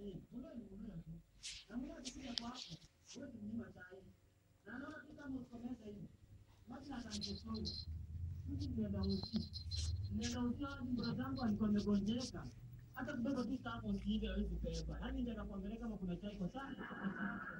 Na mimi nikija kwako, wewe ni chai. Na naona tu kama ukomeza hivi. Maji na tangu mimi nenda hadi bro zangu alikuwa amegonjeka. Hata kidogo tu kama usiibe hawezi kubeba. Yaani ndio nakwambia kama kuna chai kwa sana.